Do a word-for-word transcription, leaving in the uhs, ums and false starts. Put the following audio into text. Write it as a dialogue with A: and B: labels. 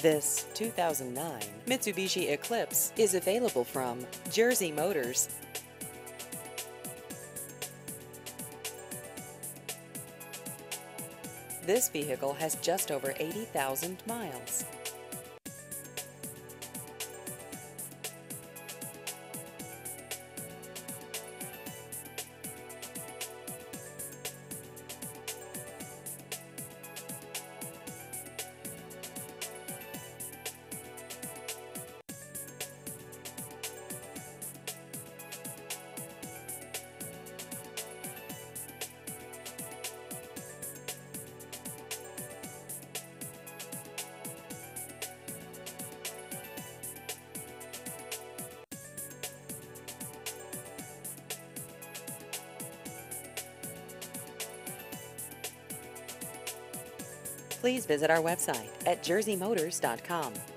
A: This two thousand nine Mitsubishi Eclipse is available from Jersey Motors. This vehicle has just over eighty thousand miles. Please visit our website at jersey motors dot com.